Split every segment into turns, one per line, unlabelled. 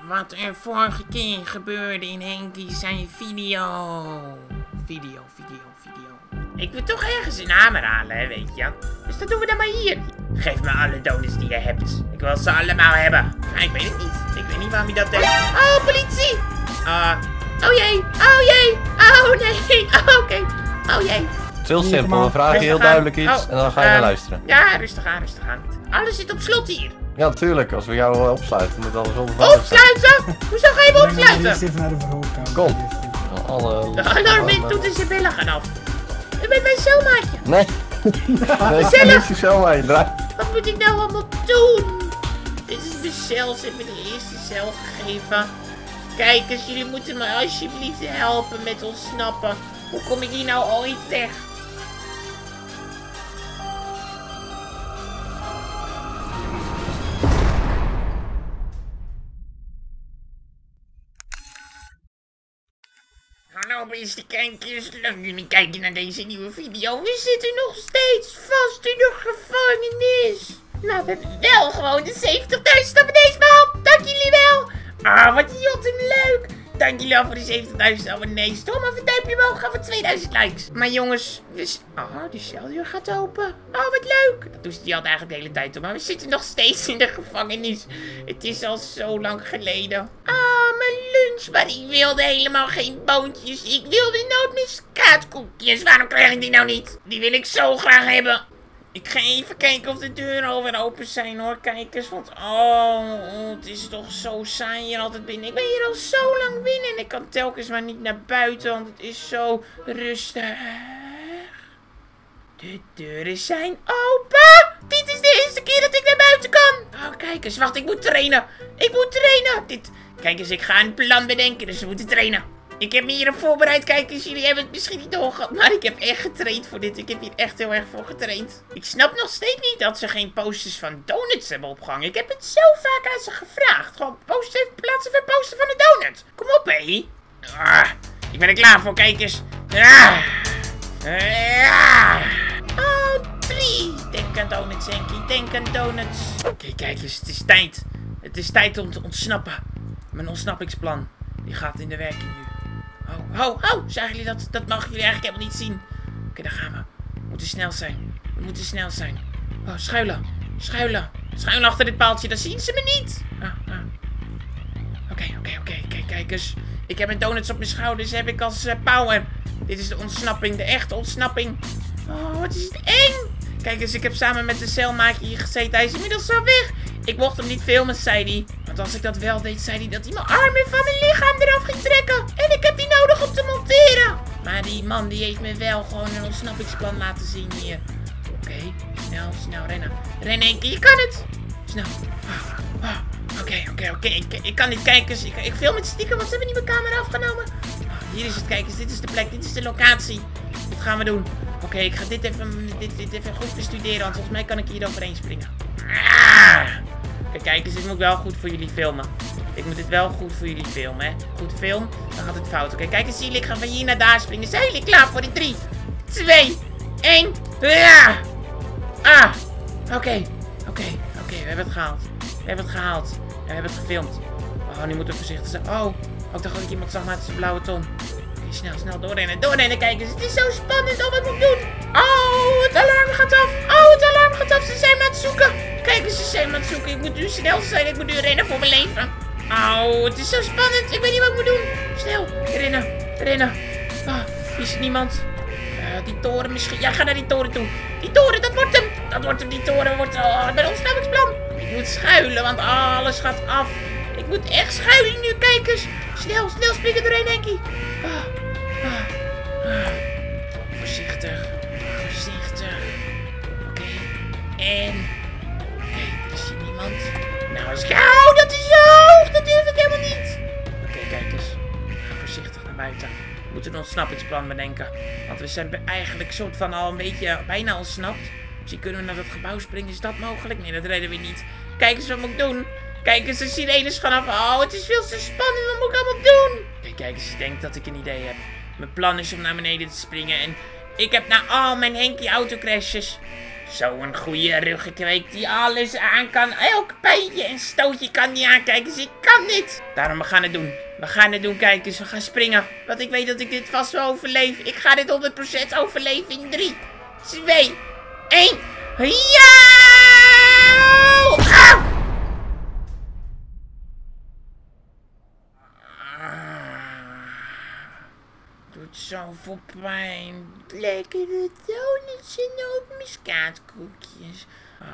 wat er vorige keer gebeurde in Henkie zijn video. Ik wil toch ergens een hamer halen, hè, weet je. Dus dat doen we dan maar hier. Geef me alle donuts die je hebt. Ik wil ze allemaal hebben. Maar ik weet het niet. Ik weet niet waarom je dat deed. Oh, politie! Oh jee. Oh jee. Oh nee. Oh, oké. Oh jee.
Het is heel simpel. We vragen je heel duidelijk iets en dan ga je naar luisteren.
Ja, rustig aan. Alles zit op slot hier.
Ja, natuurlijk. Als we jou opsluiten, moet alles onbeveiligd
Opsluiten? Hoezo ga je me opsluiten?
Even naar de verhoorkamer.
Kom. De
alarmtoeters en bellen gaan af. U bent mijn zomaatje.
Nee. Nee, niet zo maar.
Wat moet ik nou allemaal doen? Dit is de cel. Ze hebben de eerste cel gegeven. Kijk eens, jullie moeten me alsjeblieft helpen met ontsnappen. Hoe kom ik hier nou ooit weg? Hallo beste kijkers, leuk jullie kijken naar deze nieuwe video. We zitten nog steeds vast in de gevangenis. Nou, we hebben wel gewoon de 70.000 abonnees behaald. Dank jullie wel. Ah, wat jotten leuk. Dank jullie wel voor de 70.000 abonnees. Doe maar even een duimpje omhoog, gaan we 2000 likes. Maar jongens, die celdeur gaat open. Oh, wat leuk. Dat doen ze die altijd eigenlijk de hele tijd op. Maar we zitten nog steeds in de gevangenis. Het is al zo lang geleden. Ah, mijn lunch. Maar ik wilde helemaal geen boontjes. Ik wilde nootmuskaatkoekjes. Waarom krijg ik die nou niet? Die wil ik zo graag hebben. Ik ga even kijken of de deuren alweer open zijn hoor, kijkers. Want het is toch zo saai hier altijd binnen. Ik ben hier al zo lang binnen en ik kan telkens maar niet naar buiten, want het is zo rustig. De deuren zijn open. Dit is de eerste keer dat ik naar buiten kan. Oh, kijk eens, wacht, ik moet trainen. Kijk eens, ik ga een plan bedenken, dus we moeten trainen. Ik heb me hierop voorbereid, kijk eens, jullie hebben het misschien niet doorgehad, maar ik heb echt getraind voor dit. Ik heb hier echt heel erg voor getraind. Ik snap nog steeds niet dat ze geen posters van donuts hebben opgehangen. Ik heb het zo vaak aan ze gevraagd. Gewoon plaats even een poster van een donut. Kom op, hé. Ik ben er klaar voor, kijkers. Oh, 3. Denk aan donuts, Henkie. Denk aan donuts. Oké, kijk eens, het is tijd. Het is tijd om te ontsnappen. Mijn ontsnappingsplan, die gaat in de werking nu. Zagen jullie dat? Dat mogen jullie eigenlijk helemaal niet zien. Oké, daar gaan we. We moeten snel zijn. Oh, schuilen. Schuilen achter dit paaltje, dan zien ze me niet. Oké, kijk eens. Ik heb mijn donuts op mijn schouders, heb ik als power. Dit is de ontsnapping, de echte ontsnapping. Oh, wat is het eng. Kijk eens, ik heb samen met de celmaatje hier gezeten. Hij is inmiddels zo weg. Ik mocht hem niet filmen, zei hij. Want als ik dat wel deed, zei hij dat hij mijn armen van mijn lichaam eraf ging trekken. En ik heb die nodig om te monteren. Maar die man, die heeft me wel gewoon een ontsnappingsplan laten zien hier. Oké, snel rennen. Rennen, Henkie, je kan het. Snel. Oké. Ik kan niet kijken. Ik film het stiekem, want ze hebben niet mijn camera afgenomen. Hier is het, kijkers. Dit is de plek. Dit is de locatie. Wat gaan we doen? Oké, ik ga dit even goed bestuderen, want volgens mij kan ik hier overheen springen. Kijk eens, dit moet ik wel goed voor jullie filmen. Ik moet dit wel goed voor jullie filmen, hè. Goed film, dan gaat het fout. Oké, kijk eens, zie ik ga van hier naar daar springen. Zijn jullie klaar voor die 3, 2, 1. Oké, we hebben het gehaald. En we hebben het gefilmd. Oh, nu moeten we voorzichtig zijn. Oh, ik dacht dat ik iemand zag met zijn blauwe ton. Oké, snel doorrennen. Kijk eens, het is zo spannend. Oh, wat moet ik doen? Oh, het alarm gaat af. Ze zijn me aan het zoeken. Kijk eens, ze zijn me aan het zoeken. Ik moet nu snel zijn. Ik moet nu rennen voor mijn leven. Oh, het is zo spannend. Ik weet niet wat ik moet doen. Snel, rennen. Hier is niemand. Die toren misschien. Ja, ga naar die toren toe. Die toren, dat wordt hem. Die toren wordt mijn ontsnappingsplan. Ik moet schuilen, want alles gaat af. Ik moet echt schuilen nu, kijkers. Snel springen erheen, Henkie. Voorzichtig. Oké, er is hier niemand. Nou, dat is zo hoog. Dat durf ik helemaal niet. Oké, kijkers. Ga voorzichtig naar buiten. We moeten een ontsnappingsplan bedenken. Want we zijn eigenlijk soort van al een beetje bijna ontsnapt. Misschien kunnen we naar dat gebouw springen. Is dat mogelijk? Nee, dat redden we niet. Kijk eens, wat moet ik doen? Kijk eens, de sirenes gaan af. Oh, het is veel te spannend. Wat moet ik allemaal doen? Kijk eens, ik denk dat ik een idee heb. Mijn plan is om naar beneden te springen. En ik heb na al mijn Henkie autocrashes Zo'n goede ruggekweek die alles aan kan. Elk pijntje en stootje kan die aankijken. Dus ik kan niet. Daarom, we gaan het doen. We gaan het doen, kijkers. We gaan springen. Want ik weet dat ik dit vast wel overleef. Ik ga dit 100% overleven in 3, 2, 1. Ja! Ah! Doet zoveel pijn. Lekkere donuts en nootmuskaatkoekjes.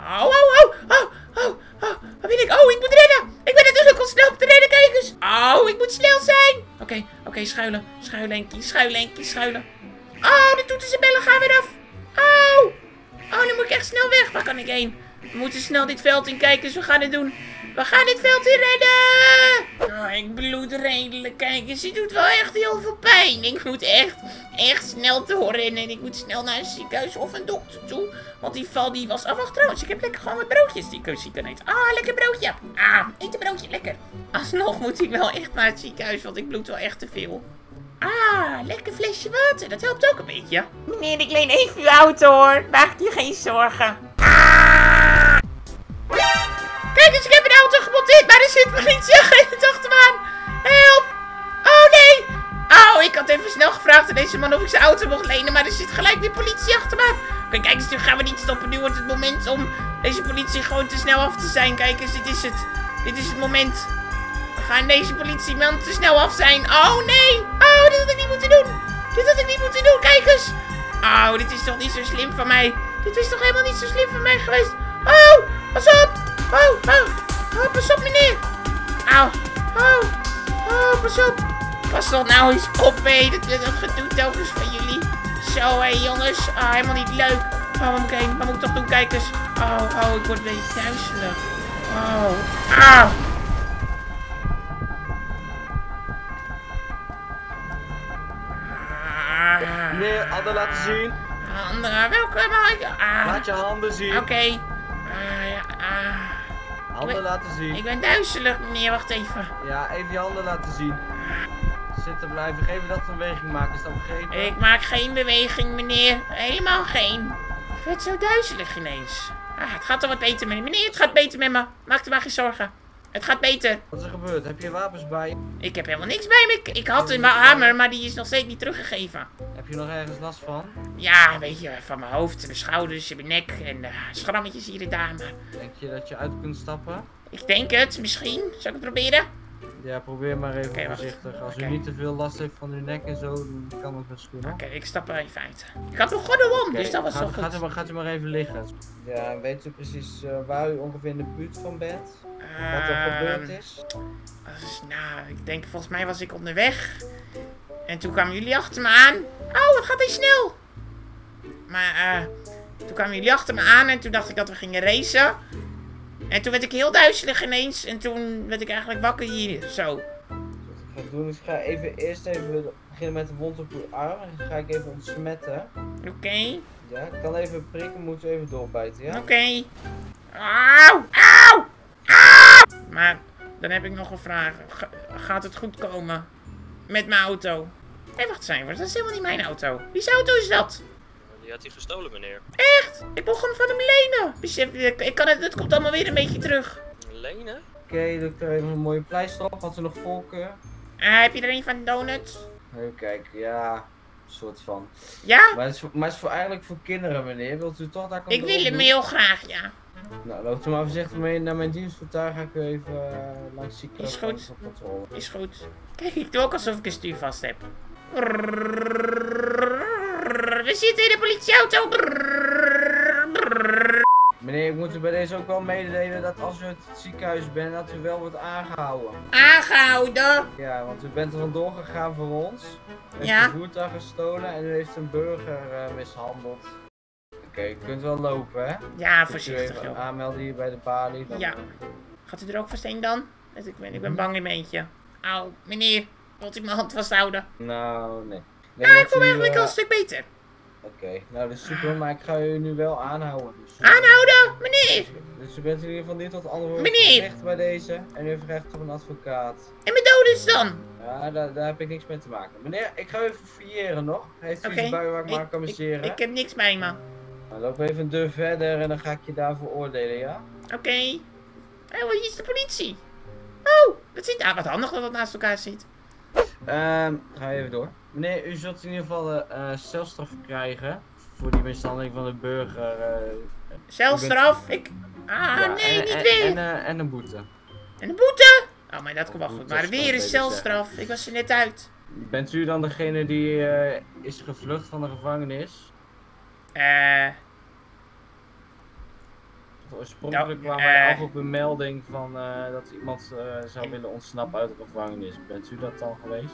Waar ben ik? Oh, ik moet rennen. Ik ben natuurlijk al snel op te rennen, kijkers. Oh, ik moet snel zijn. Oké, schuilen. Schuilen. Oh, de toeters en bellen gaan weer af. Oh, nu moet ik echt snel weg. Waar kan ik heen? We moeten snel dit veld in, kijkers. We gaan het doen. We gaan dit veld in rennen. Oh, ik bloed redelijk, kijkers. Het doet wel echt heel veel pijn. Ik moet echt snel doorrennen. En ik moet snel naar een ziekenhuis of een dokter toe. Want die val die was... Oh, wacht trouwens. Ik heb lekker gewoon wat broodjes die ik kan eten. Ah, lekker broodje. Eet een broodje. Lekker. Alsnog moet ik wel echt naar het ziekenhuis. Want ik bloed wel echt te veel. Lekker flesje water. Dat helpt ook een beetje. Meneer, ik leen even uw auto, hoor. Maak je geen zorgen. Kijk eens, ik heb een auto gemonteerd, maar er zit politieagent achter me aan. Help! Oh nee! Oh, ik had even snel gevraagd aan deze man of ik zijn auto mocht lenen, maar er zit gelijk weer politie achter me aan. Oké, kijk eens, nu gaan we niet stoppen. Nu wordt het moment om deze politie gewoon te snel af te zijn. Kijk eens, dit is het. Dit is het moment. We gaan deze politieman te snel af zijn. Oh nee! Oh, dit had ik niet moeten doen. Kijk eens. Oh, dit is toch niet zo slim van mij. Dit is toch helemaal niet zo slim van mij geweest. Oh, pas op. Oh, pas op, meneer. Auw. Oh, pas op. Pas toch nou eens op, hé. Dat gedoe telkens van jullie. Zo, hé, jongens. Helemaal niet leuk. Waar moet ik heen? Wat moet ik toch doen, kijkers? Oh, ik word een beetje duizelig. Auw.
Meneer, handen laten zien.
Handen, welke mag ik?
Laat je handen zien.
Oké.
Handen laten zien.
Ik ben duizelig, meneer. Wacht even.
Ja, even je handen laten zien. Zitten blijven. Geven dat een beweging maken. Is dat begrepen?
Ik maak geen beweging, meneer. Helemaal geen. Ik werd zo duizelig ineens. Het gaat al wat beter met me. Meneer, het gaat beter met me. Maak er maar geen zorgen. Het gaat beter.
Wat is er gebeurd? Heb je wapens bij je?
Ik heb helemaal niks bij me. Ik had een hamer, maar die is nog steeds niet teruggegeven.
Heb je nog ergens last van?
Ja, weet je, van mijn hoofd, mijn schouders, mijn nek en schrammetjes hier en daar. Maar
Denk je dat je uit kunt stappen?
ik denk het, misschien. Zal ik het proberen?
Ja, probeer maar even
Oké, wacht.
voorzichtig. Als
Oké.
u niet te veel last heeft van uw nek en zo, dan kan het misschien.
Oké, ik stap er even uit. Ik had nog gordel om, dus dat was zo goed.
Gaat u maar even liggen. Ja, weet u precies waar u ongeveer in de buurt van bent? Wat er gebeurd is?
Nou, ik denk, volgens mij was ik onderweg. En toen kwamen jullie achter me aan. Oh, wat gaat hij snel. Maar, toen kwamen jullie achter me aan en toen dacht ik dat we gingen racen. En toen werd ik heel duizelig ineens. En toen werd ik eigenlijk wakker hier, zo.
Wat ik ga doen is, ik ga eerst even beginnen met de wond op uw arm. En dan ga ik even ontsmetten.
Oké.
Ja, ik kan even prikken, moet u even doorbijten, ja?
Oké. Auw! Maar, dan heb ik nog een vraag. Gaat het goed komen? Met mijn auto? Hé, wacht eens, dat is helemaal niet mijn auto. Wie's auto is dat?
Die had hij gestolen, meneer.
Echt? Ik mocht hem van hem lenen. Besef, het komt allemaal weer een beetje terug.
Lenen?
Oké, doe ik er even een mooie pleister op. Had u nog voorkeur?
Heb je er een van donuts?
Even kijken, ja, een soort van.
Ja?
Maar het is eigenlijk voor kinderen, meneer. Wilt u toch daar komen?
Ik wil hem heel graag, ja.
Nou, loopt u maar voorzichtig mee naar mijn dienstvoertuig. Ga ik u even langs ziekenhuis
Is goed.
voor controle.
Is goed. Kijk, ik doe ook alsof ik een stuur vast heb. We zitten in de politieauto.
Meneer, ik moet u bij deze ook wel mededelen dat als u uit het ziekenhuis bent, dat u wel wordt aangehouden.
Aangehouden.
Ja, want u bent er vandoor gegaan voor ons. U heeft
Ja.
een voertuig gestolen en u heeft een burger mishandeld. Oké, u kunt wel lopen, hè?
Ja,
Kunt u
voorzichtig,
even
joh.
aanmelden hier bij de balie. Dan...
Ja. Gaat u er ook vast heen dan? Ik ben bang in mijn eentje. Auw, meneer. Wilt u mijn hand vasthouden?
Nou, nee.
Ik voel me eigenlijk al een stuk beter.
Oké, nou dat is super, maar ik ga u nu wel aanhouden. Dus,
Aanhouden, meneer.
Dus u bent in ieder geval niet tot antwoord
Meneer.
recht bij deze. En u heeft recht op een advocaat.
En mijn donuts dan?
Ja, daar heb ik niks mee te maken. Meneer, ik ga u even fouilleren nog. Heeft u
Oké.
iets bij waar ik maar kan amuseren?
Ik heb niks bij me.
Nou, loop even een deur verder en dan ga ik je daar veroordelen, ja?
Oké. Oh, hier is de politie. Oh, dat zit... Ah, wat handig dat het naast elkaar zit.
Ga even door. Meneer, u zult in ieder geval celstraf krijgen voor die mishandeling van de burger.
Celstraf? Ik...
Ja,
nee, niet weer.
En een boete.
En een boete? Oh, maar dat komt wel goed.
Boete
Maar
is
weer
wel
is
beter
celstraf. Ik was er net uit.
Bent u dan degene die is gevlucht van de gevangenis? Oorspronkelijk kwamen wij af op een melding van dat iemand zou willen ontsnappen uit de gevangenis. Bent u dat dan geweest?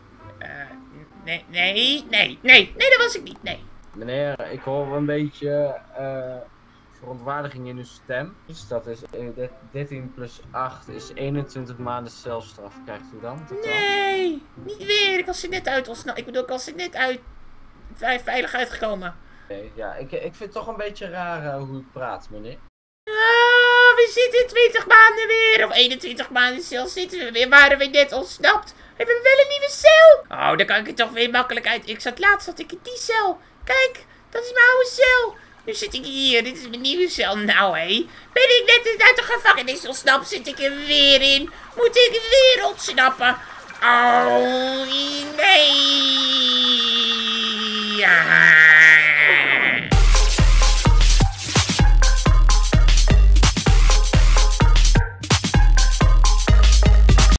Nee, dat was ik niet, nee.
Meneer, ik hoor een beetje verontwaardiging in uw stem. Dus dat is 13 plus 8 is 21 maanden celstraf. Krijgt u dan?
Nee, niet weer. Ik was er net uit ontsnappen. Ik bedoel, ik was er net uit. Veilig uitgekomen.
Nee, ja, ik vind het toch een beetje raar hoe u praat, meneer.
We zitten 20 maanden weer. Of 21 maanden cel zitten we weer. Waren we net ontsnapt. Hebben we wel een nieuwe cel? Oh, dan kan ik er toch weer makkelijk uit. Laatst zat ik in die cel. Kijk, dat is mijn oude cel. Nu zit ik hier. Dit is mijn nieuwe cel. Nou, hé. Ben ik net uit de gevangenis ontsnapt? Zit ik er weer in? Moet ik weer ontsnappen? Oh, nee. Ja.